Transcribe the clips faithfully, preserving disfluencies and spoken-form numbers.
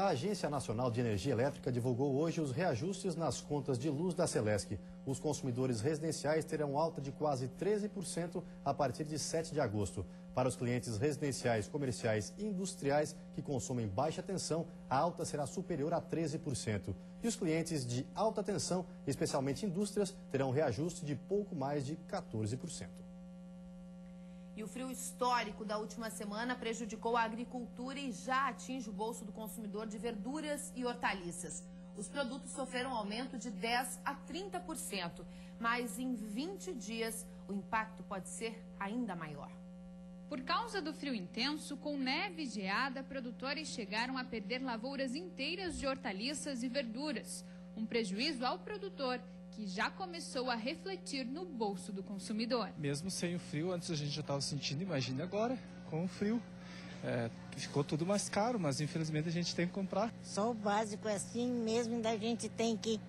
A Agência Nacional de Energia Elétrica divulgou hoje os reajustes nas contas de luz da Celesc. Os consumidores residenciais terão alta de quase treze por cento a partir de sete de agosto. Para os clientes residenciais, comerciais e industriais que consomem baixa tensão, a alta será superior a treze por cento. E os clientes de alta tensão, especialmente indústrias, terão reajuste de pouco mais de quatorze por cento. E o frio histórico da última semana prejudicou a agricultura e já atinge o bolso do consumidor de verduras e hortaliças. Os produtos sofreram um aumento de dez a trinta por cento, mas em vinte dias o impacto pode ser ainda maior. Por causa do frio intenso, com neve e geada, produtores chegaram a perder lavouras inteiras de hortaliças e verduras. Um prejuízo ao produtor, que já começou a refletir no bolso do consumidor. Mesmo sem o frio, antes a gente já estava sentindo, imagine agora, com o frio. É, ficou tudo mais caro, mas infelizmente a gente tem que comprar. Só o básico é assim mesmo, ainda a gente tem que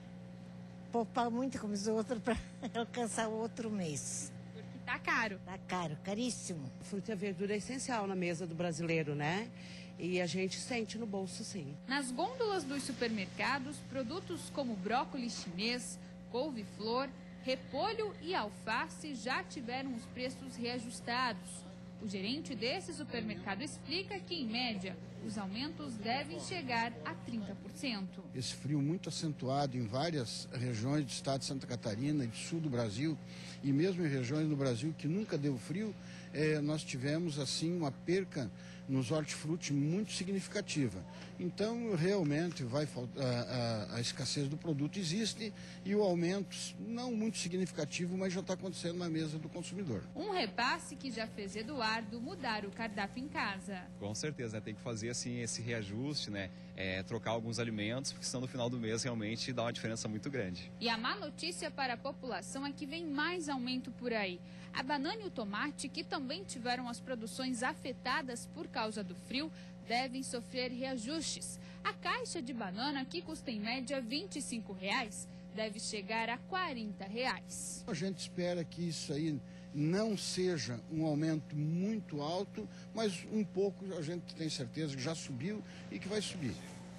poupar muito como os outros para alcançar o outro mês. Porque tá caro. Tá caro, caríssimo. Fruta e verdura é essencial na mesa do brasileiro, né? E a gente sente no bolso, sim. Nas gôndolas dos supermercados, produtos como brócolis chinês, couve-flor, repolho e alface já tiveram os preços reajustados. O gerente desse supermercado explica que, em média, os aumentos devem chegar a trinta por cento. Esse frio muito acentuado em várias regiões do estado de Santa Catarina e do sul do Brasil, e mesmo em regiões do Brasil que nunca deu frio, eh, nós tivemos assim uma perca nos hortifruti muito significativa. Então, realmente, vai faltar, a, a, a escassez do produto existe e o aumento não muito significativo, mas já está acontecendo na mesa do consumidor. Um repasse que já fez Eduardo mudar o cardápio em casa. Com certeza, né? Tem que fazer assim esse reajuste, né? É, trocar alguns alimentos, porque senão no final do mês realmente dá uma diferença muito grande. E a má notícia para a população é que vem mais aumento por aí. A banana e o tomate, que também tiveram as produções afetadas por causa do frio, devem sofrer reajustes. A caixa de banana, que custa em média vinte e cinco reais, deve chegar a quarenta reais. A gente espera que isso aí não seja um aumento muito alto, mas um pouco a gente tem certeza que já subiu e que vai subir.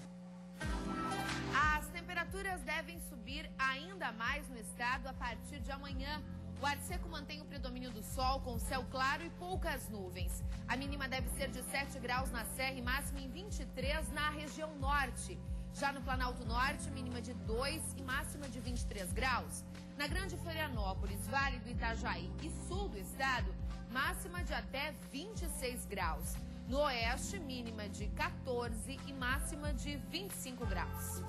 As temperaturas devem subir ainda mais no estado a partir de amanhã. O ar seco mantém o predomínio do sol com céu claro e poucas nuvens. A mínima deve ser de sete graus na Serra e máxima em vinte e três na região norte. Já no Planalto Norte, mínima de dois e máxima de vinte e três graus. Na Grande Florianópolis, Vale do Itajaí e sul do estado, máxima de até vinte e seis graus. No oeste, mínima de quatorze e máxima de vinte e cinco graus.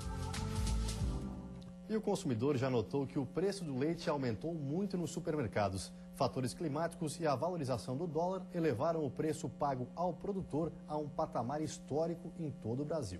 E o consumidor já notou que o preço do leite aumentou muito nos supermercados. Fatores climáticos e a valorização do dólar elevaram o preço pago ao produtor a um patamar histórico em todo o Brasil.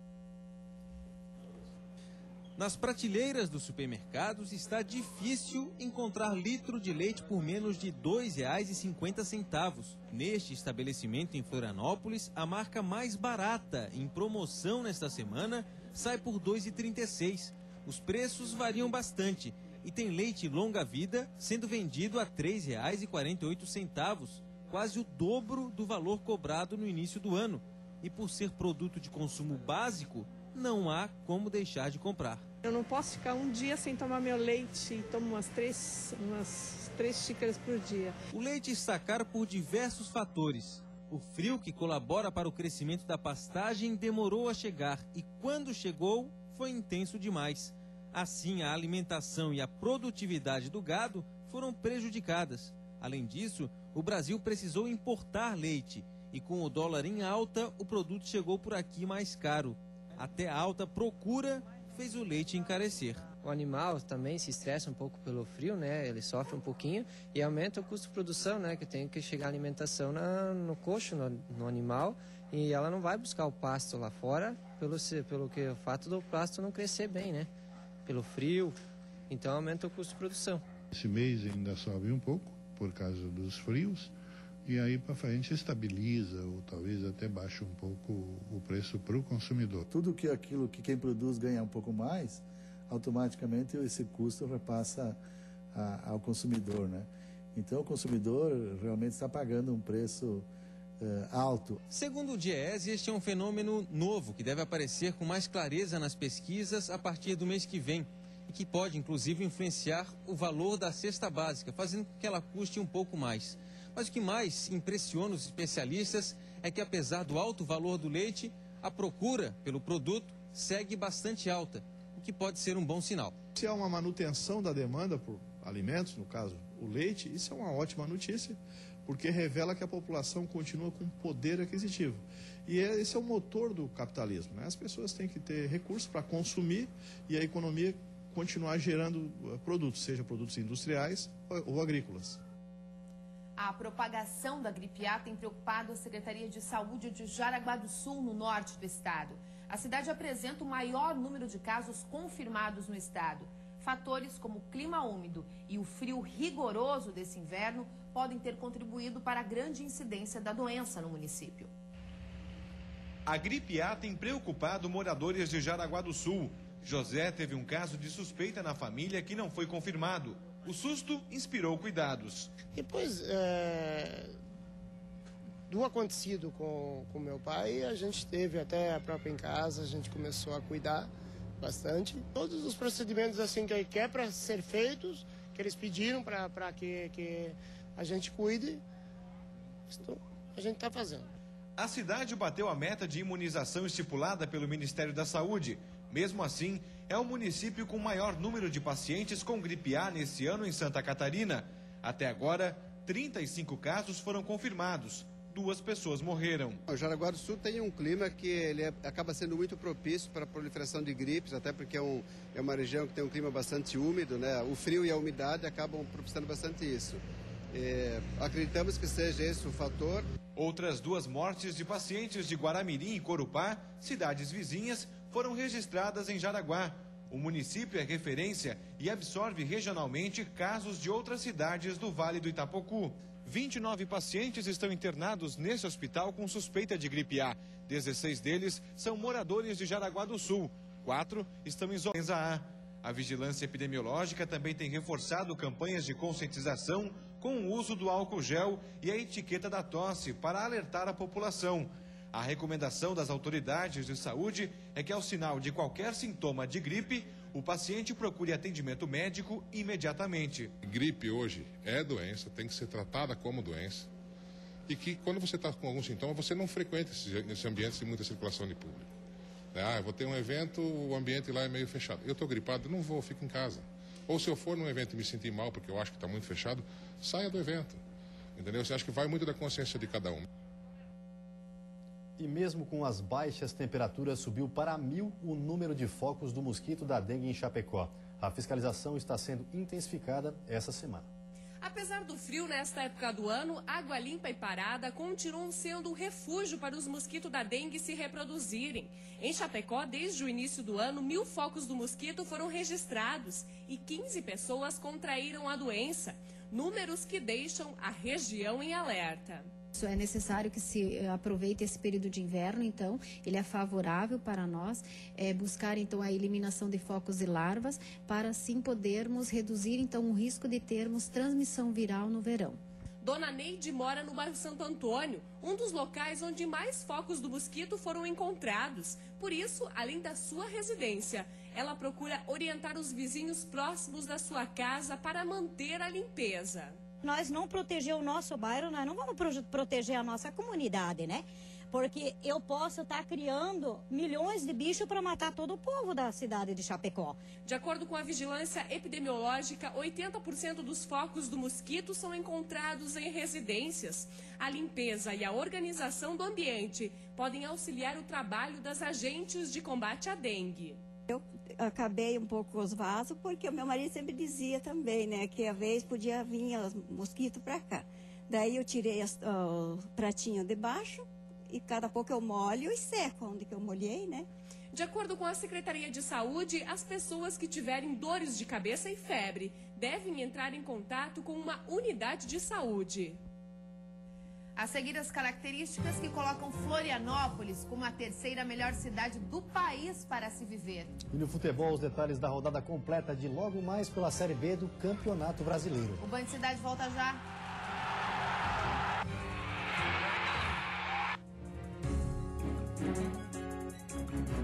Nas prateleiras dos supermercados está difícil encontrar litro de leite por menos de dois reais e cinquenta centavos. Neste estabelecimento em Florianópolis, a marca mais barata em promoção nesta semana sai por dois reais e trinta e seis centavos. Os preços variam bastante e tem leite longa-vida sendo vendido a três reais e quarenta e oito centavos, quase o dobro do valor cobrado no início do ano. E por ser produto de consumo básico, não há como deixar de comprar. Eu não posso ficar um dia sem tomar meu leite e tomo umas três, umas três xícaras por dia. O leite está caro por diversos fatores. O frio, que colabora para o crescimento da pastagem, demorou a chegar e quando chegou, foi intenso demais. Assim, a alimentação e a produtividade do gado foram prejudicadas. Além disso, o Brasil precisou importar leite e com o dólar em alta, o produto chegou por aqui mais caro. Até a alta procura fez o leite encarecer. O animal também se estressa um pouco pelo frio, né? Ele sofre um pouquinho e aumenta o custo de produção, né? Que tem que chegar a alimentação na, no coxo, no, no animal, e ela não vai buscar o pasto lá fora pelo, pelo que, o fato do pasto não crescer bem, né? Pelo frio, então aumenta o custo de produção. Esse mês ainda sobe um pouco por causa dos frios e aí para frente estabiliza ou talvez até baixa um pouco o preço para o consumidor. Tudo que aquilo que quem produz ganha um pouco mais, automaticamente esse custo repassa a, ao consumidor, né? Então o consumidor realmente está pagando um preço uh, alto. Segundo o Diese, este é um fenômeno novo que deve aparecer com mais clareza nas pesquisas a partir do mês que vem e que pode, inclusive, influenciar o valor da cesta básica, fazendo com que ela custe um pouco mais. Mas o que mais impressiona os especialistas é que, apesar do alto valor do leite, a procura pelo produto segue bastante alta, o que pode ser um bom sinal. Se há uma manutenção da demanda por alimentos, no caso o leite, isso é uma ótima notícia, porque revela que a população continua com poder aquisitivo. E esse é o motor do capitalismo, né? As pessoas têm que ter recursos para consumir e a economia continuar gerando produtos, seja produtos industriais ou agrícolas. A propagação da gripe A tem preocupado a Secretaria de Saúde de Jaraguá do Sul, no norte do estado. A cidade apresenta o maior número de casos confirmados no estado. Fatores como o clima úmido e o frio rigoroso desse inverno podem ter contribuído para a grande incidência da doença no município. A gripe A tem preocupado moradores de Jaraguá do Sul. José teve um caso de suspeita na família que não foi confirmado. O susto inspirou cuidados. Depois é, do acontecido com o meu pai, a gente teve até a própria em casa, a gente começou a cuidar bastante. Todos os procedimentos assim que, que é para ser feitos, que eles pediram para que, que a gente cuide, a gente está fazendo. A cidade bateu a meta de imunização estipulada pelo Ministério da Saúde. Mesmo assim, é o município com maior número de pacientes com gripe A nesse ano em Santa Catarina. Até agora, trinta e cinco casos foram confirmados. Duas pessoas morreram. O Jaraguá do Sul tem um clima que ele é, acaba sendo muito propício para a proliferação de gripes, até porque é, um, é uma região que tem um clima bastante úmido, né? O frio e a umidade acabam propiciando bastante isso. É, acreditamos que seja esse o fator. Outras duas mortes de pacientes de Guaramirim e Corupá, cidades vizinhas, foram registradas em Jaraguá. O município é referência e absorve regionalmente casos de outras cidades do Vale do Itapocu. vinte e nove pacientes estão internados nesse hospital com suspeita de gripe A. dezesseis deles são moradores de Jaraguá do Sul. Quatro estão em influenza A. A vigilância epidemiológica também tem reforçado campanhas de conscientização com o uso do álcool gel e a etiqueta da tosse para alertar a população. A recomendação das autoridades de saúde é que, ao sinal de qualquer sintoma de gripe, o paciente procure atendimento médico imediatamente. Gripe hoje é doença, tem que ser tratada como doença. E que quando você está com algum sintoma, você não frequenta esses ambientes de muita circulação de público. Ah, eu vou ter um evento, o ambiente lá é meio fechado. Eu estou gripado, não vou, fico em casa. Ou se eu for num evento e me sentir mal, porque eu acho que está muito fechado, saia do evento. Entendeu? Você acha que vai muito da consciência de cada um. E mesmo com as baixas temperaturas, subiu para mil o número de focos do mosquito da dengue em Chapecó. A fiscalização está sendo intensificada essa semana. Apesar do frio nesta época do ano, Água Limpa e Parada continuam sendo um refúgio para os mosquitos da dengue se reproduzirem. Em Chapecó, desde o início do ano, mil focos do mosquito foram registrados e quinze pessoas contraíram a doença. Números que deixam a região em alerta. É necessário que se aproveite esse período de inverno, então ele é favorável para nós é, buscar então a eliminação de focos e larvas para assim podermos reduzir então o risco de termos transmissão viral no verão. Dona Neide mora no bairro Santo Antônio, um dos locais onde mais focos do mosquito foram encontrados. Por isso, além da sua residência, ela procura orientar os vizinhos próximos da sua casa para manter a limpeza. Nós não proteger o nosso bairro, nós não vamos pro proteger a nossa comunidade, né? Porque eu posso estar criando milhões de bichos para matar todo o povo da cidade de Chapecó. De acordo com a vigilância epidemiológica, oitenta por cento dos focos do mosquito são encontrados em residências. A limpeza e a organização do ambiente podem auxiliar o trabalho das agentes de combate à dengue. Eu acabei um pouco os vasos, porque o meu marido sempre dizia também, né, que a vez podia vir os mosquitos para cá. Daí eu tirei as, o pratinho de baixo e cada pouco eu molho e seco onde que eu molhei, né? De acordo com a Secretaria de Saúde, as pessoas que tiverem dores de cabeça e febre devem entrar em contato com uma unidade de saúde. A seguir, as características que colocam Florianópolis como a terceira melhor cidade do país para se viver. E no futebol, os detalhes da rodada completa de logo mais pela Série B do Campeonato Brasileiro. O Band Cidade volta já.